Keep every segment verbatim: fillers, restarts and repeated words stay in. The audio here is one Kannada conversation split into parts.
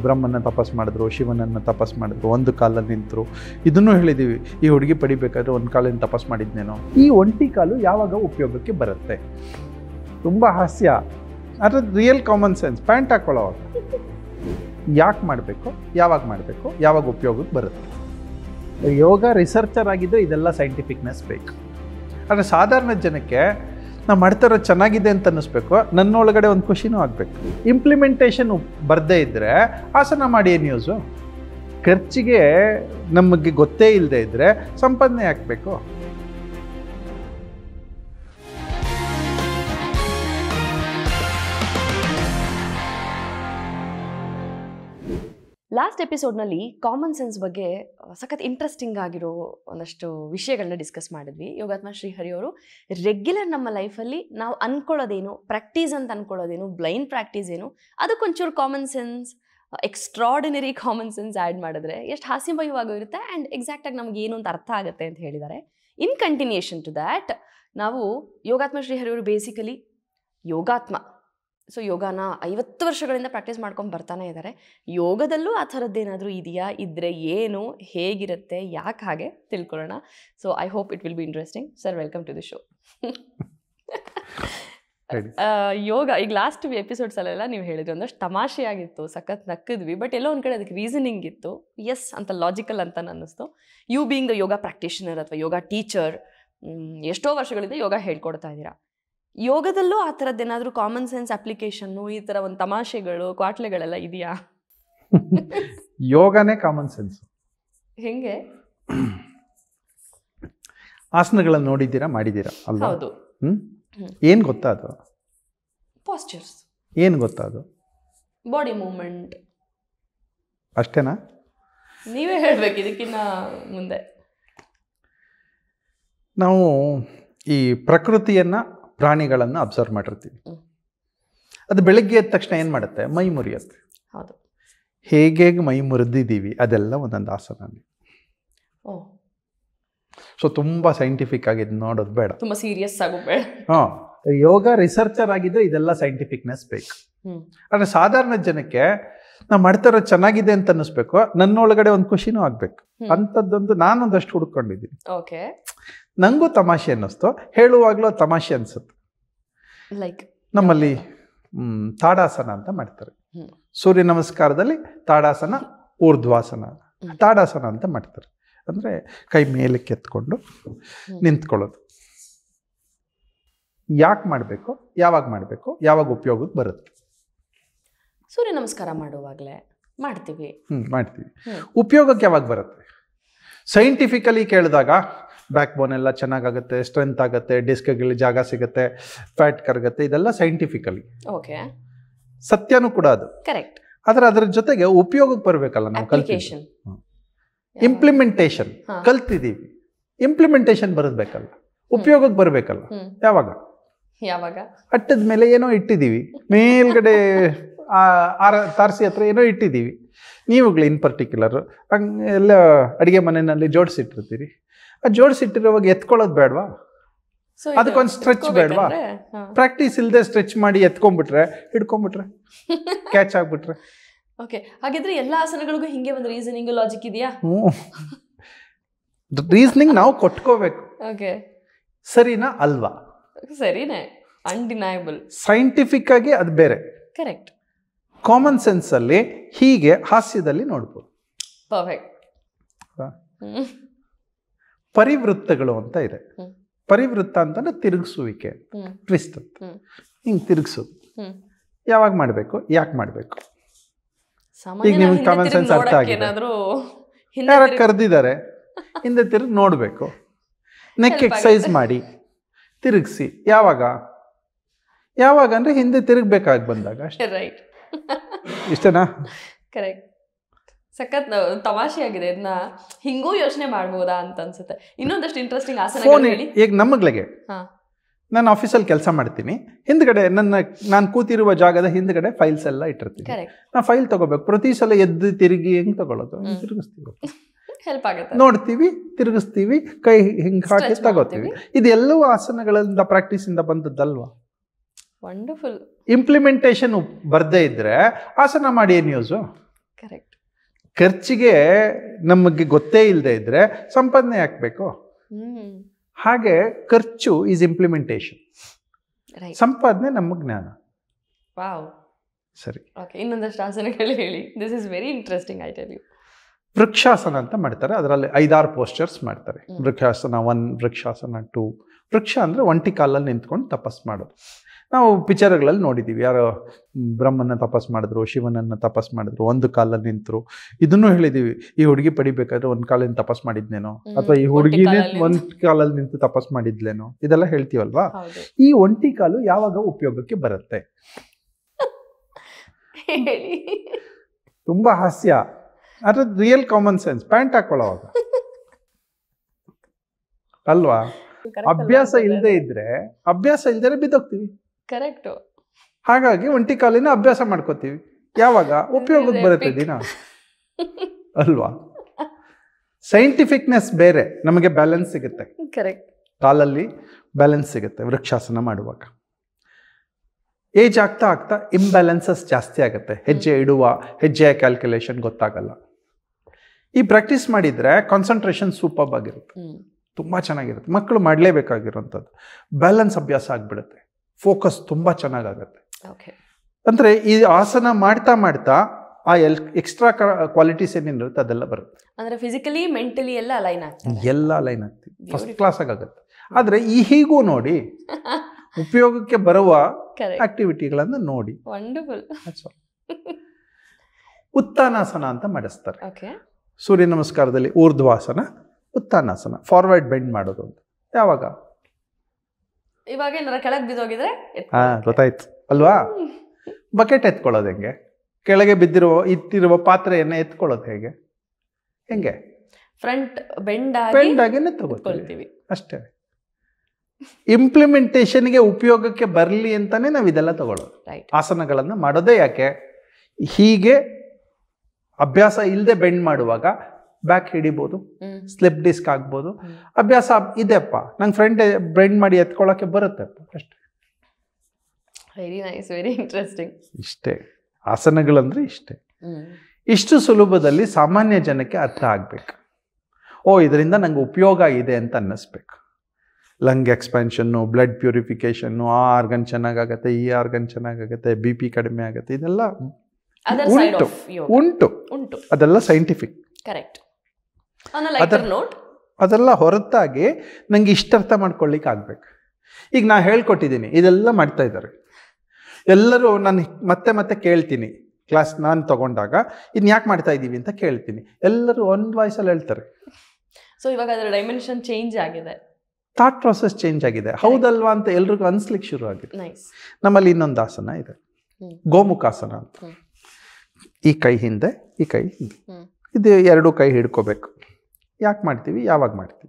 ಬ್ರಹ್ಮನ ತಪಸ್ ಮಾಡಿದ್ರು, ಶಿವನನ್ನು ತಪಸ್ ಮಾಡಿದ್ರು, ಒಂದು ಕಾಲಲ್ಲಿ ನಿಂತರು. ಇದನ್ನು ಹೇಳಿದ್ದೀವಿ, ಈ ಹುಡುಗಿ ಪಡಿಬೇಕಾದ್ರೆ ಒಂದು ಕಾಲಿನ ತಪಸ್ ಮಾಡಿದ್ನೇನೋ. ಈ ಒಂಟಿ ಕಾಲು ಯಾವಾಗ ಉಪಯೋಗಕ್ಕೆ ಬರುತ್ತೆ? ತುಂಬ ಹಾಸ್ಯ, ಅದು ರಿಯಲ್ ಕಾಮನ್ ಸೆನ್ಸ್. ಪ್ಯಾಂಟ್ ಹಾಕ್ಕೊಳ್ಳೋವಾಗ ಯಾಕೆ ಮಾಡಬೇಕು, ಯಾವಾಗ ಮಾಡಬೇಕು, ಯಾವಾಗ ಉಪಯೋಗಕ್ಕೆ ಬರುತ್ತೆ? ಯೋಗ ರಿಸರ್ಚರ್ ಆಗಿದ್ದರೆ ಇದೆಲ್ಲ ಸೈಂಟಿಫಿಕ್ನೆಸ್ ಬೇಕು. ಆದರೆ ಸಾಧಾರಣ ಜನಕ್ಕೆ ನಾವು ಮಾಡ್ತಾರೋ ಚೆನ್ನಾಗಿದೆ ಅಂತ ಅನ್ನಿಸ್ಬೇಕು, ನನ್ನೊಳಗಡೆ ಒಂದು ಖುಷಿನೂ ಆಗಬೇಕು. ಇಂಪ್ಲಿಮೆಂಟೇಷನ್ ಬರದೇ ಇದ್ದರೆ ಆಸನ ಮಾಡಿ ಏನು ಯೂಸು? ಖರ್ಚಿಗೆ ನಮಗೆ ಗೊತ್ತೇ ಇಲ್ಲದೆ ಇದ್ದರೆ ಸಂಪಾದನೆ ಹಾಕಬೇಕು. ಲಾಸ್ಟ್ ಎಪಿಸೋಡ್ನಲ್ಲಿ ಕಾಮನ್ ಸೆನ್ಸ್ ಬಗ್ಗೆ ಸಖತ್ ಇಂಟ್ರೆಸ್ಟಿಂಗ್ ಆಗಿರೋ ಒಂದಷ್ಟು ವಿಷಯಗಳನ್ನ ಡಿಸ್ಕಸ್ ಮಾಡಿದ್ವಿ. ಯೋಗಾತ್ಮ ಶ್ರೀಹರಿಯವರು ರೆಗ್ಯುಲರ್ ನಮ್ಮ ಲೈಫಲ್ಲಿ ನಾವು ಅಂದ್ಕೊಳ್ಳೋದೇನು, ಪ್ರಾಕ್ಟೀಸ್ ಅಂತ ಅಂದ್ಕೊಳ್ಳೋದೇನು, ಬ್ಲೈಂಡ್ ಪ್ರಾಕ್ಟೀಸ್ ಏನು, ಅದಕ್ಕೊಂಚೂರು common sense, extraordinary common sense add ಮಾಡಿದ್ರೆ ಎಷ್ಟು ಹಾಸ್ಯಮಯವಾಗೂ ಇರುತ್ತೆ ಆ್ಯಂಡ್ ಎಕ್ಸಾಕ್ಟಾಗಿ ನಮ್ಗೆ ಏನು ಅಂತ ಅರ್ಥ ಆಗುತ್ತೆ ಅಂತ ಹೇಳಿದ್ದಾರೆ. ಇನ್ ಕಂಟಿನ್ಯೂಷನ್ ಟು ದ್ಯಾಟ್, ನಾವು ಯೋಗಾತ್ಮ ಶ್ರೀಹರಿಯವರು ಬೇಸಿಕಲಿ ಯೋಗಾತ್ಮ, ಸೊ ಯೋಗಾನ ಐವತ್ತು ವರ್ಷಗಳಿಂದ ಪ್ರಾಕ್ಟೀಸ್ ಮಾಡ್ಕೊಂಡು ಬರ್ತಾನೆ ಇದ್ದಾರೆ. ಯೋಗದಲ್ಲೂ ಆ ಥರದ್ದೇನಾದರೂ ಇದೆಯಾ, ಇದ್ದರೆ ಏನು, ಹೇಗಿರುತ್ತೆ, ಯಾಕೆ ಹಾಗೆ ತಿಳ್ಕೊಳ್ಳೋಣ. So I hope it will be interesting. Sir, welcome to the show. Yoga ಈಗ ಲಾಸ್ಟ್ ಎಪಿಸೋಡ್ಸಲ್ಲೆಲ್ಲ ನೀವು ಹೇಳಿದ್ರಿ ಒಂದಷ್ಟು ತಮಾಷೆಯಾಗಿತ್ತು, ಸಖತ್ ನಕ್ಕಿದ್ವಿ, ಬಟ್ ಎಲ್ಲೋ ಒಂದು ಕಡೆ ಅದಕ್ಕೆ ರೀಸನಿಂಗ್ ಇತ್ತು. ಎಸ್ ಅಂತ ಲಾಜಿಕಲ್ ಅಂತ ಅನ್ನಿಸ್ತು. You being the yoga practitioner ಅಥವಾ ಯೋಗ ಟೀಚರ್, ಎಷ್ಟೋ ವರ್ಷಗಳಿಂದ ಯೋಗ ಹೇಳ್ಕೊಡ್ತಾ ಇದ್ದೀರಾ. ಯೋಗದಲ್ಲೂ ಆ ಥರದ್ದೇನಾದರೂ ಕಾಮನ್ ಸೆನ್ಸ್ ಅಪ್ಲಿಕೇಶನ್ನು, ಈ ಥರ ಒಂದು ತಮಾಷೆಗಳು, ಕ್ವಾಟ್ಲೆಗಳೆಲ್ಲ ಇದೆಯಾ? ಯೋಗನೇ ಕಾಮನ್ ಸೆನ್ಸ್. ಹೆಂಗೆ? ಆಸನಗಳನ್ನು ನೋಡಿದ್ದೀರಾ, ಮಾಡಿದ್ದೀರಾ ಅಲ್ವಾ? ಹೌದು. ಹ್ಮ್ ಏನು ಗೊತ್ತಾ ಅದು? ಪಾಸ್ಚರ್ಸ್. ಏನು ಗೊತ್ತಾ ಅದು? Body movement. ಅಷ್ಟೇನಾ? ನೀವೇ ಹೇಳ್ಬೇಕು ಇದಕ್ಕಿನ್ನ ಮುಂದೆ. ನಾವು ಈ ಪ್ರಕೃತಿಯನ್ನು, ಪ್ರಾಣಿಗಳನ್ನು ಅಬ್ಸರ್ವ್ ಮಾಡಿರ್ತೀವಿ. ಅದು ಬೆಳಗ್ಗೆ ಎದ್ದ ತಕ್ಷಣ ಏನು ಮಾಡುತ್ತೆ? ಮೈ ಮುರಿಯುತ್ತೆ. ಹೌದು. ಹೇಗೆ ಹೇಗೆ ಮೈ ಮುರಿದಿದ್ದೀವಿ ಅದೆಲ್ಲ ಒಂದೊಂದು ಆಸನಲ್ಲಿ. ಓ, ಸೊ ತುಂಬ ಸೈಂಟಿಫಿಕ್ ಆಗಿ ನೋಡೋದು ಬೇಡ, ತುಂಬ ಸೀರಿಯಸ್ ಆಗೋ ಬೇಡ. ಹಾಂ, ಯೋಗ ರಿಸರ್ಚರ್ ಆಗಿದ್ದರೆ ಇದೆಲ್ಲ ಸೈಂಟಿಫಿಕ್ನೆಸ್ ಬೇಕು. ಆದರೆ ಸಾಧಾರಣ ಜನಕ್ಕೆ ನಾವು ಮಾಡ್ತಾರೋ ಚೆನ್ನಾಗಿದೆ ಅಂತ ಅನ್ನಿಸ್ಬೇಕು, ನನ್ನೊಳಗಡೆ ಒಂದು ಖುಷಿನೂ ಆಗಬೇಕು. ಅಂಥದ್ದೊಂದು ನಾನೊಂದಷ್ಟು ಹುಡ್ಕೊಂಡಿದ್ದೀನಿ. ಓಕೆ. ನನಗೂ ತಮಾಷೆ ಅನ್ನಿಸ್ತು, ಹೇಳುವಾಗಲೂ ತಮಾಷೆ ಅನಿಸುತ್ತೆ. ಲೈಕ್ ನಮ್ಮಲ್ಲಿ ತಾಡಾಸನ ಅಂತ ಮಾಡ್ತಾರೆ. ಸೂರ್ಯ ನಮಸ್ಕಾರದಲ್ಲಿ ತಾಡಾಸನ, ಊರ್ಧ್ವಾಸನ, ತಾಡಾಸನ ಅಂತ ಮಾಡ್ತಾರೆ. ಅಂದರೆ ಕೈ ಮೇಲಕ್ಕೆ ಎತ್ಕೊಂಡು ನಿಂತ್ಕೊಳ್ಳೋದು. ಯಾಕೆ ಮಾಡಬೇಕು, ಯಾವಾಗ ಮಾಡಬೇಕು, ಯಾವಾಗ ಉಪಯೋಗಕ್ಕೆ ಬರುತ್ತೆ? ಸೂರ್ಯ ನಮಸ್ಕಾರ ಮಾಡುವಾಗಲೇ ಮಾಡ್ತೀವಿ. ಹ್ಞೂ ಮಾಡ್ತೀವಿ. ಉಪಯೋಗಕ್ಕೆ ಯಾವಾಗ ಬರುತ್ತೆ? ಸೈಂಟಿಫಿಕಲಿ ಕೇಳಿದಾಗ ಬ್ಯಾಕ್ ಬೋನ್ ಎಲ್ಲ ಚೆನ್ನಾಗಾಗುತ್ತೆ, ಸ್ಟ್ರೆಂತ್ ಆಗುತ್ತೆ, ಡಿಸ್ಕ್ಗಳಿಗೆ ಜಾಗ ಸಿಗುತ್ತೆ, ಫ್ಯಾಟ್ ಕರಗುತ್ತೆ, ಇದೆಲ್ಲ ಸೈಂಟಿಫಿಕಲಿ ಓಕೆ, ಸತ್ಯನೂ ಕೂಡ ಅದು ಕರೆಕ್ಟ್. ಆದರೆ ಅದರ ಜೊತೆಗೆ ಉಪಯೋಗಕ್ಕೆ ಬರಬೇಕಲ್ಲ. ನಾವು ಕಲ್ತಿದ್ದೀವಿ, ಇಂಪ್ಲಿಮೆಂಟೇಷನ್ ಕಲ್ತಿದ್ದೀವಿ, ಇಂಪ್ಲಿಮೆಂಟೇಷನ್ ಬರಬೇಕಲ್ಲ, ಉಪಯೋಗಕ್ಕೆ ಬರಬೇಕಲ್ಲ. ಯಾವಾಗ? ಯಾವಾಗ ಅಟ್ಟದ ಮೇಲೆ ಏನೋ ಇಟ್ಟಿದ್ದೀವಿ, ಮೇಲ್ಗಡೆ ಆರ ತಾರಸಿ ಹತ್ರ ಏನೋ ಇಟ್ಟಿದ್ದೀವಿ. ನೀವುಗಳು ಇನ್ ಪರ್ಟಿಕ್ಯುಲರ್ ಹಂಗೆ ಎಲ್ಲ ಅಡುಗೆ ಮನೆಯಲ್ಲಿ ಜೋಡಿಸಿಟ್ಟಿರ್ತೀರಿ. ಆ ಜೋಡಿಸಿಟ್ಟಿರುವಾಗ ಎತ್ಕೊಳ್ಳೋದು ಬೇಡವಾ? ಅದಕ್ಕೊಂದು ಸ್ಟ್ರೆಚ್ ಬೇಡವಾ? ಪ್ರಾಕ್ಟೀಸ್ ಇಲ್ಲದೆ ಸ್ಟ್ರೆಚ್ ಮಾಡಿ ಎತ್ಕೊಂಡ್ಬಿಟ್ರೆ, ಹಿಡ್ಕೊಂಡ್ಬಿಟ್ರೆ, ಕ್ಯಾಚ್ ಆಗ್ಬಿಟ್ರೆ. ಓಕೆ, ಹಾಗಿದ್ರೆ ಎಲ್ಲ ಆಸನಗಳಿಗೂ ಹಿಂಗೆ ಒಂದು ರೀಸನಿಂಗ್, ಲಾಜಿಕ್ ಇದೆಯಾ? ಹ್ಞೂ, ರೀಸನಿಂಗ್ ನಾವು ಕೊಟ್ಕೋಬೇಕು. ಓಕೆ, ಸರಿನಾ ಅಲ್ವಾ? ಸರಿನೇ, ಅನ್ಡಿನಯಬಲ್. ಸೈಂಟಿಫಿಕ್ ಆಗಿ ಅದು ಬೇರೆ, ಕರೆಕ್ಟ್. ಕಾಮನ್ ಸೆನ್ಸ್ ಅಲ್ಲಿ ಹೀಗೆ ಹಾಸ್ಯದಲ್ಲಿ ನೋಡ್ಬೋದು. ಪರ್ಫೆಕ್ಟ್. ಪರಿವೃತ್ತಗಳು ಅಂತ ಇದೆ. ಪರಿವೃತ್ತ ಅಂತಂದ್ರೆ ತಿರುಗಿಸುವಿಕೆ, ಟ್ವಿಸ್ಟ್ ಅಂತ. ಹಿಂಗೆ ತಿರುಗಿಸೋದು ಯಾವಾಗ ಮಾಡಬೇಕು, ಯಾಕೆ ಮಾಡಬೇಕು? ಈಗ ನಿಮ್ಗೆ ಕಾಮನ್ ಸೆನ್ಸ್ ಅರ್ಥ ಆಗಿದೆ. ಯಾರು ಕರೆದಿದ್ದಾರೆ, ಹಿಂದೆ ತಿರುಗಿ ನೋಡಬೇಕು. ನೆಕ್ ಎಕ್ಸಸೈಸ್ ಮಾಡಿ ತಿರುಗಿಸಿ. ಯಾವಾಗ? ಯಾವಾಗ ಅಂದ್ರೆ ಹಿಂದೆ ತಿರುಗಬೇಕಾಗಿ ಬಂದಾಗ ಅಷ್ಟೇ. ರೈಟ್, ಇಷ್ಟೇನಾ? ಕರೆಕ್ಟ್. ಸಖತ್ ತಮಾಷೆ ಆಗಿದೆ. ಇದನ್ನ ಹಿಂಗೂ ಯೋಚನೆ ಮಾಡ್ಬೋದಾ ಅಂತ ಅನ್ಸುತ್ತೆ. ಇನ್ನೊಂದಷ್ಟು ಇಂಟ್ರೆಸ್ಟಿಂಗ್ ಆಸನ. ಈಗ ನಮ್ಮಗಳಿಗೆ ನಾನು ಆಫೀಸಲ್ಲಿ ಕೆಲಸ ಮಾಡ್ತೀನಿ, ಹಿಂದ್ಗಡೆ ನನ್ನ ನಾನು ಕೂತಿರುವ ಜಾಗದ ಹಿಂದ್ಗಡೆ ಫೈಲ್ಸ್ ಎಲ್ಲ ಇಟ್ಟಿರ್ತೀನಿ. ನಾ ಫೈಲ್ ತಗೋಬೇಕು, ಪ್ರತಿ ಸಲ ಎದ್ದು ತಿರುಗಿ ಹೆಂಗ್ ತಗೊಳ್ಳೋದು? ತಿರುಗಿಸ್ತೀವಿ, ಹೆಲ್ಪ್ ಆಗುತ್ತೆ. ನೋಡ್ತೀವಿ, ತಿರುಗಿಸ್ತೀವಿ, ಕೈ ಹಿಂಗೆ ಹಾಕಿ ತಗೋತೀವಿ. ಇದೆಲ್ಲವೂ ಆಸನಗಳಿಂದ ಪ್ರಾಕ್ಟೀಸ್ ಇಂದ ಬಂದದ್ದಲ್ವಾ? ವಂಡರ್ಫುಲ್. ಇಂಪ್ಲಿಮೆಂಟೇಷನ್ ಬರ್ದೇ ಇದ್ರೆ ಆಸನ ಮಾಡಿ ಏನು ಯೂಸು? ಕರೆಕ್ಟ್. ಖರ್ಚಿಗೆ ನಮಗೆ ಗೊತ್ತೇ ಇಲ್ಲದೆ ಇದ್ರೆ ಸಂಪಾದನೆ ಹಾಕ್ಬೇಕು. ಹಾಗೆ ಖರ್ಚು ಈಸ್ ಇಂಪ್ಲಿಮೆಂಟೇಷನ್, ಸಂಪಾದನೆ ನಮ್ಮ ಜ್ಞಾನ. ವಾವ್, ಸರಿ. ಓಕೆ, ಇನ್ನೊಂದಷ್ಟು ಆಸನಗಳು ಹೇಳಿ. This is very interesting, I tell you. ವೃಕ್ಷಾಸನ ಅಂತ ಮಾಡ್ತಾರೆ, ಅದರಲ್ಲಿ ಐದಾರು ಪೋಸ್ಚರ್ಸ್ ಮಾಡ್ತಾರೆ. ವೃಕ್ಷಾಸನ ಒನ್, ವೃಕ್ಷಾಸನ ಟೂ. ವೃಕ್ಷ ಅಂದರೆ ಒಂಟಿ ಕಾಲಲ್ಲಿ ನಿಂತ್ಕೊಂಡು ತಪಸ್ ಮಾಡೋದು. ನಾವು ಪಿಕ್ಚರ್ಗಳಲ್ಲಿ ನೋಡಿದ್ದೀವಿ, ಯಾರೋ ಬ್ರಹ್ಮನ ತಪಸ್ ಮಾಡಿದ್ರು, ಶಿವನನ್ನು ತಪಸ್ ಮಾಡಿದ್ರು, ಒಂದು ಕಾಲಲ್ಲಿ ನಿಂತರು. ಇದನ್ನು ಹೇಳಿದ್ದೀವಿ, ಈ ಹುಡುಗಿ ಪಡಿಬೇಕಾದ್ರೆ ಒಂದು ಕಾಲಿಂದ ತಪಸ್ ಮಾಡಿದ್ನೇನೋ, ಅಥವಾ ಈ ಹುಡುಗಿನೇ ಒಂದು ಕಾಲಲ್ಲಿ ನಿಂತು ತಪಸ್ ಮಾಡಿದ್ಲೇನೋ, ಇದೆಲ್ಲ ಹೇಳ್ತೀವಲ್ವಾ. ಈ ಒಂಟಿ ಕಾಲು ಯಾವಾಗ ಉಪಯೋಗಕ್ಕೆ ಬರುತ್ತೆ? ತುಂಬಾ ಹಾಸ್ಯ, ಅದ್ರ ರಿಯಲ್ ಕಾಮನ್ ಸೆನ್ಸ್. ಪ್ಯಾಂಟ್ ಹಾಕೊಳ್ಳೋವಾಗ ಅಲ್ವಾ? ಅಭ್ಯಾಸ ಇಲ್ಲದೆ ಇದ್ರೆ ಅಭ್ಯಾಸ ಇಲ್ದರೆ ಬಿದ್ದೋಗ್ತೀವಿ. ಕರೆಕ್ಟ್. ಹಾಗಾಗಿ ಒಂಟಿ ಕಾಲಿನ ಅಭ್ಯಾಸ ಮಾಡ್ಕೋತೀವಿ. ಯಾವಾಗ ಉಪಯೋಗಕ್ಕೆ ಬರುತ್ತೆ ದಿನ, ಅಲ್ವಾ? ಸೈಂಟಿಫಿಕ್ನೆಸ್ ಬೇರೆ, ನಮಗೆ ಬ್ಯಾಲೆನ್ಸ್ ಸಿಗುತ್ತೆ. ಕರೆಕ್ಟ್. ಕಾಲಲ್ಲಿ ಬ್ಯಾಲೆನ್ಸ್ ಸಿಗುತ್ತೆ ವೃಕ್ಷಾಸನ ಮಾಡುವಾಗ. ಏಜ್ ಆಗ್ತಾ ಆಗ್ತಾ ಇಂಬ್ಯಾಲೆನ್ಸಸ್ ಜಾಸ್ತಿ ಆಗುತ್ತೆ. ಹೆಜ್ಜೆ ಇಡುವ ಹೆಜ್ಜೆಯ ಕ್ಯಾಲ್ಕುಲೇಷನ್ ಗೊತ್ತಾಗಲ್ಲ. ಈ ಪ್ರಾಕ್ಟೀಸ್ ಮಾಡಿದರೆ ಕಾನ್ಸಂಟ್ರೇಷನ್ ಸೂಪರ್ ಆಗಿರುತ್ತೆ, ತುಂಬ ಚೆನ್ನಾಗಿರುತ್ತೆ. ಮಕ್ಕಳು ಮಾಡಲೇಬೇಕಾಗಿರೋಂಥದ್ದು. ಬ್ಯಾಲೆನ್ಸ್ ಅಭ್ಯಾಸ ಆಗಿಬಿಡುತ್ತೆ, ಫೋಕಸ್ ತುಂಬ ಚೆನ್ನಾಗಾಗುತ್ತೆ. ಅಂದರೆ ಈ ಆಸನ ಮಾಡ್ತಾ ಮಾಡ್ತಾ ಆ ಎಲ್ ಎಕ್ಸ್ಟ್ರಾ ಕ್ವಾಲಿಟೀಸ್ ಏನೇನಿರುತ್ತೆ ಅದೆಲ್ಲ ಬರುತ್ತೆ. ಅಂದರೆ ಫಿಸಿಕಲಿ ಮೆಂಟಲಿ ಎಲ್ಲ ಅಲೈನ್ ಆಗ್ತದೆ, ಎಲ್ಲ ಅಲೈನ್ ಆಗ್ತೀವಿ, ಫಸ್ಟ್ ಕ್ಲಾಸ್ ಆಗುತ್ತೆ. ಆದರೆ ಈ ಹೀಗೂ ನೋಡಿ ಉಪಯೋಗಕ್ಕೆ ಬರುವ ಆಕ್ಟಿವಿಟಿಗಳನ್ನು ನೋಡಿ. ವಂಡರ್ಫುಲ್. ಉತ್ತಾನಾಸನ ಅಂತ ಮಾಡಿಸ್ತಾರೆ. ಸೂರ್ಯ ನಮಸ್ಕಾರದಲ್ಲಿ ಊರ್ಧ್ವಾಸನ, ಉತ್ತಾನಾಸನ, ಫಾರ್ವರ್ಡ್ ಬೆಂಡ್ ಮಾಡೋದು ಅಂತ. ಯಾವಾಗ? ಇವಾಗ ಏನಾರ ಕೆಳಗೆ ಬಿದ್ದೋಗಿದ್ರೆ ಹಾ, ಗೊತ್ತಾಯ್ತು ಅಲ್ವಾ? ಬಕೆಟ್ ಎತ್ಕೊಳ್ಳೋದು ಹೆಂಗೆ? ಕೆಳಗೆ ಬಿದ್ದಿರುವ ಇಟ್ಟಿರುವ ಪಾತ್ರೆಯನ್ನು ಎತ್ಕೊಳ್ಳೋದು ಹೇಗೆ? ಹೆಂಗೆ? ಫ್ರಂಟ್ ಬೆಂಡ್ ಬೆಂಡ್ ಆಗಿನೇ ತಗೋತೀವಿ ಅಷ್ಟೇ. ಇಂಪ್ಲಿಮೆಂಟೇಷನ್ಗೆ ಉಪಯೋಗಕ್ಕೆ ಬರಲಿ ಅಂತಾನೆ ನಾವು ಇದೆಲ್ಲ ತಗೊಳ್ಳೋದು. ಆಸನಗಳನ್ನು ಮಾಡೋದೇ ಯಾಕೆ? ಹೀಗೆ ಅಭ್ಯಾಸ ಇಲ್ಲದೆ ಬೆಂಡ್ ಮಾಡುವಾಗ ಬ್ಯಾಕ್ ಹಿಡಿಬೋದು, ಸ್ಲಿಪ್ ಡಿಸ್ಕ್ ಆಗ್ಬೋದು. ಅಭ್ಯಾಸ ಇದೆಪ್ಪ, ನಂಗೆ ಫ್ರಂಟ್ ಬೆಂಡ್ ಮಾಡಿ ಎತ್ಕೊಳ್ಳೋಕೆ ಬರುತ್ತೆಪ್ಪ ಅಷ್ಟೇ. Very nice, very interesting. ಇಷ್ಟೇ ಆಸನಗಳಂದ್ರೆ ಇಷ್ಟೇ. ಇಷ್ಟು ಸುಲಭದಲ್ಲಿ ಸಾಮಾನ್ಯ ಜನಕ್ಕೆ ಅರ್ಥ ಆಗ್ಬೇಕು. ಓ, ಇದರಿಂದ ನಂಗೆ ಉಪಯೋಗ ಇದೆ ಅಂತ ಅನ್ನಿಸ್ಬೇಕು. ಲಂಗ್ ಎಕ್ಸ್ಪ್ಯಾನ್ಷನ್ನು, ಬ್ಲಡ್ ಪ್ಯೂರಿಫಿಕೇಷನ್ನು, ಆ ಆರ್ಗನ್ ಚೆನ್ನಾಗಾಗತ್ತೆ, ಈ ಆರ್ಗನ್ ಚೆನ್ನಾಗಾಗತ್ತೆ, ಬಿ ಪಿ ಕಡಿಮೆ ಆಗುತ್ತೆ, ಇದೆಲ್ಲ ಉಂಟು ಉಂಟು ಉಂಟು ಅದೆಲ್ಲ ಸೈಂಟಿಫಿಕ್. ಕರೆಕ್ಟ್. ಅದೆಲ್ಲ ಹೊರತಾಗಿ ನಂಗೆ ಇಷ್ಟರ್ಥ ಮಾಡ್ಕೊಳ್ಳಿಕ್ಕೆ ಆಗ್ಬೇಕು. ಈಗ ನಾ ಹೇಳ್ಕೊಟ್ಟಿದ್ದೀನಿ, ಇದೆಲ್ಲ ಮಾಡ್ತಾ ಇದ್ದಾರೆ ಎಲ್ಲರೂ. ನಾನು ಮತ್ತೆ ಮತ್ತೆ ಕೇಳ್ತೀನಿ, ಕ್ಲಾಸ್ ನಾನು ತಗೊಂಡಾಗ ಇನ್ನು ಯಾಕೆ ಮಾಡ್ತಾ ಇದ್ದೀವಿ ಅಂತ ಕೇಳ್ತೀನಿ. ಎಲ್ಲರೂ ಒಂದು ವಾಯ್ಸಲ್ಲಿ ಹೇಳ್ತಾರೆ. ಸೊ ಇವಾಗ ಅದರ ಡೈಮೆನ್ಷನ್ ಚೇಂಜ್ ಆಗಿದೆ, ಥಾಟ್ ಪ್ರಾಸೆಸ್ ಚೇಂಜ್ ಆಗಿದೆ. ಹೌದಲ್ವಾ ಅಂತ ಎಲ್ರಿಗೂ ಅನ್ಸ್ಲಿಕ್ಕೆ ಶುರು ಆಗಿದೆ. ನಮ್ಮಲ್ಲಿ ಇನ್ನೊಂದು ಆಸನ ಇದೆ, ಗೋಮುಖಾಸನ ಅಂತ. ಈ ಕೈ ಹಿಂದೆ, ಈ ಕೈ ಹಿಂದೆ, ಇದು ಎರಡು ಕೈ ಹಿಡ್ಕೋಬೇಕು. ಯಾಕೆ ಮಾಡ್ತೀವಿ? ಯಾವಾಗ ಮಾಡ್ತೀವಿ?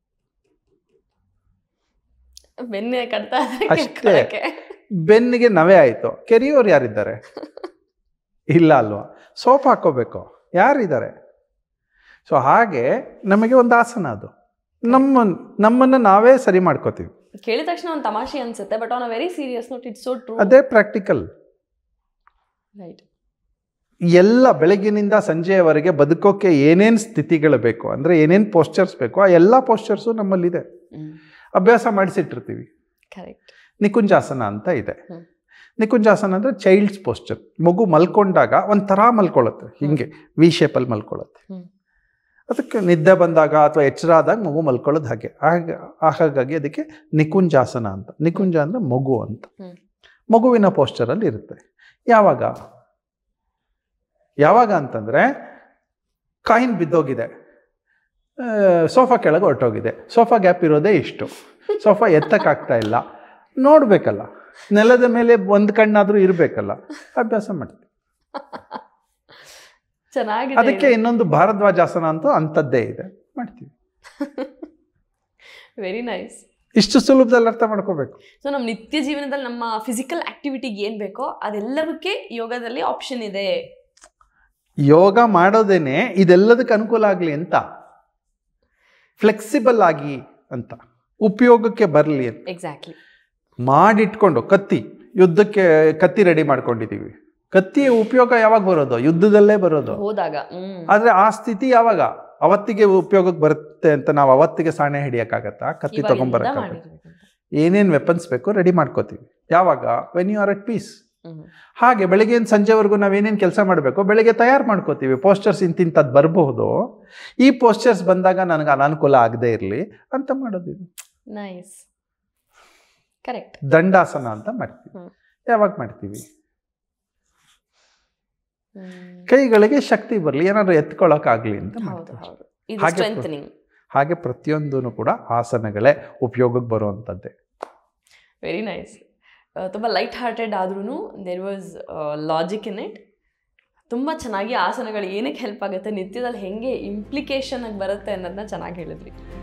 ಬೆನ್ನೆ ಅಷ್ಟೇ. ಬೆನ್ನಿಗೆ ನವೆ ಆಯ್ತು, ಕೆರಿಯೋರು ಯಾರಿದ್ದಾರೆ? ಇಲ್ಲ ಅಲ್ವಾ? ಸೋಪ್ ಹಾಕೋಬೇಕು, ಯಾರಿದ್ದಾರೆ? ಸೊ ಹಾಗೆ ನಮಗೆ ಒಂದು ಆಸನ, ಅದು ನಮ್ಮ ನಮ್ಮನ್ನ ನಾವೇ ಸರಿ ಮಾಡ್ಕೋತೀವಿ. ಕೇಳಿದ ತಕ್ಷಣ ಒಂದು ತಮಾಷೆ ಅನ್ಸುತ್ತೆ, but on a very serious note it's so true. ಅದೇ ಪ್ರಾಕ್ಟಿಕಲ್. ರೈಟ್. ಎಲ್ಲ ಬೆಳಗ್ಗಿನಿಂದ ಸಂಜೆಯವರೆಗೆ ಬದುಕೋಕೆ ಏನೇನು ಸ್ಥಿತಿಗಳು ಬೇಕು, ಅಂದರೆ ಏನೇನು ಪೋಸ್ಚರ್ಸ್ ಬೇಕು, ಆ ಎಲ್ಲ ಪೋಸ್ಚರ್ಸು ನಮ್ಮಲ್ಲಿದೆ. ಅಭ್ಯಾಸ ಮಾಡಿಸಿಟ್ಟಿರ್ತೀವಿ. ಕರೆಕ್ಟ್. ನಿಕುಂಜಾಸನ ಅಂತ ಇದೆ. ನಿಕುಂಜಾಸನ ಅಂದರೆ ಚೈಲ್ಡ್ಸ್ ಪೋಸ್ಚರ್. ಮಗು ಮಲ್ಕೊಂಡಾಗ ಒಂಥರ ಮಲ್ಕೊಳ್ಳುತ್ತೆ, ಹಿಂಗೆ ವಿ ಶೇಪಲ್ಲಿ ಮಲ್ಕೊಳ್ಳುತ್ತೆ. ಅದಕ್ಕೆ ನಿದ್ದೆ ಬಂದಾಗ ಅಥವಾ ಎಚ್ಚರ ಆದಾಗ ಮಗು ಮಲ್ಕೊಳ್ಳೋದು ಹಾಗೆ. ಹಾಗೆ ಹಾಗಾಗಿ ಅದಕ್ಕೆ ನಿಕುಂಜಾಸನ ಅಂತ. ನಿಕುಂಜ ಅಂದರೆ ಮಗು ಅಂತ. ಮಗುವಿನ ಪೋಸ್ಚರಲ್ಲಿ ಇರುತ್ತೆ. ಯಾವಾಗ ಯಾವಾಗ ಅಂತಂದರೆ ಕಾಯಿನ್ ಬಿದ್ದೋಗಿದೆ, ಸೋಫಾ ಕೆಳಗೆ ಹೊರಟೋಗಿದೆ, ಸೋಫಾ ಗ್ಯಾಪ್ ಇರೋದೇ ಇಷ್ಟು, ಸೋಫಾ ಎತ್ತಕ್ಕಾಗ್ತಾ ಇಲ್ಲ, ನೋಡಬೇಕಲ್ಲ, ನೆಲದ ಮೇಲೆ ಒಂದು ಕಣ್ಣಾದರೂ ಇರಬೇಕಲ್ಲ, ಅಭ್ಯಾಸ ಮಾಡ್ತೀವಿ. ಚೆನ್ನಾಗಿದೆ. ಅದಕ್ಕೆ ಇನ್ನೊಂದು ಭಾರದ್ವಾಜಾಸನ ಅಂತೂ ಅಂಥದ್ದೇ ಇದೆ, ಮಾಡ್ತೀವಿ. Very nice. ಇಷ್ಟು ಸುಲಭದಲ್ಲಿ ಅರ್ಥ ಮಾಡ್ಕೋಬೇಕು. ಸೊ ನಮ್ಮ ನಿತ್ಯ ಜೀವನದಲ್ಲಿ ನಮ್ಮ ಫಿಸಿಕಲ್ ಆಕ್ಟಿವಿಟಿಗೆ ಏನು ಬೇಕೋ ಅದೆಲ್ಲದಕ್ಕೆ ಯೋಗದಲ್ಲಿ ಆಪ್ಷನ್ ಇದೆ. ಯೋಗ ಮಾಡೋದೇನೆ ಇದೆಲ್ಲದಕ್ಕೆ ಅನುಕೂಲ ಆಗಲಿ ಅಂತ, ಫ್ಲೆಕ್ಸಿಬಲ್ ಆಗಿ ಅಂತ, ಉಪಯೋಗಕ್ಕೆ ಬರಲಿ ಅಂತ. ಎಕ್ಸಾಕ್ಟ್ಲಿ. ಮಾಡಿಟ್ಕೊಂಡು ಕತ್ತಿ, ಯುದ್ಧಕ್ಕೆ ಕತ್ತಿ ರೆಡಿ ಮಾಡ್ಕೊಂಡಿದ್ದೀವಿ, ಕತ್ತಿಯ ಉಪಯೋಗ ಯಾವಾಗ ಬರೋದು? ಯುದ್ಧದಲ್ಲೇ ಬರೋದು. ಹೋದಾಗ. ಆದ್ರೆ ಆ ಸ್ಥಿತಿ ಯಾವಾಗ ಅವತ್ತಿಗೆ ಉಪಯೋಗಕ್ಕೆ ಬರುತ್ತೆ ಅಂತ ನಾವು ಅವತ್ತಿಗೆ ಸಾಣೆ ಹಿಡಿಯಕ್ಕಾಗತ್ತಾ? ಕತ್ತಿ ತಗೊಂಡ್ಬರಕ್ಕಾಗತ್ತ? ಏನೇನ್ ವೆಪನ್ಸ್ ಬೇಕು ರೆಡಿ ಮಾಡ್ಕೋತೀವಿ. ಯಾವಾಗ? When you are at peace. ಹಾಗೆ ಬೆಳಗ್ಗೆ ಸಂಜೆವರೆಗೂ ನಾವೇನೇನು ಕೆಲಸ ಮಾಡಬೇಕು ಬೆಳಗ್ಗೆ ತಯಾರು ಮಾಡ್ಕೋತೀವಿ. ಪೋಸ್ಟರ್ಸ್ ಇಂತಿಂಥದ್ದು ಬರಬಹುದು, ಈ ಪೋಸ್ಟರ್ಸ್ ಬಂದಾಗ ನನಗೆ ಅನಾನುಕೂಲ ಆಗದೆ ಇರಲಿ ಅಂತ ಮಾಡೋದು. Nice, correct. ದಂಡಾಸನ ಅಂತ ಮಾಡ್ತೀವಿ. ಯಾವಾಗ ಮಾಡ್ತೀವಿ? ಕೈಗಳಿಗೆ ಶಕ್ತಿ ಬರಲಿ, ಏನಾದ್ರು ಎತ್ಕೊಳ್ಳೋಕ್ಕಾಗಲಿ ಅಂತ ಮಾಡ್ತೀವಿ. ಹಾಗೆ ಪ್ರತಿಯೊಂದೂ ಕೂಡ ಆಸನಗಳೇ ಉಪಯೋಗಕ್ಕೆ ಬರುವಂಥದ್ದೇ. Very nice. ತುಂಬ ಲೈಟ್ ಹಾರ್ಟೆಡ್ ಆದ್ರೂ there was logic in it. ತುಂಬ ಚೆನ್ನಾಗಿ ಆಸನಗಳು ಏನಕ್ಕೆ ಹೆಲ್ಪ್ ಆಗುತ್ತೆ, ನಿತ್ಯದಲ್ಲಿ ಹೆಂಗೆ ಇಂಪ್ಲಿಕೇಶನ್ ಆಗಿ ಬರುತ್ತೆ ಅನ್ನೋದನ್ನ ಚೆನ್ನಾಗಿ ಹೇಳಿದ್ರಿ.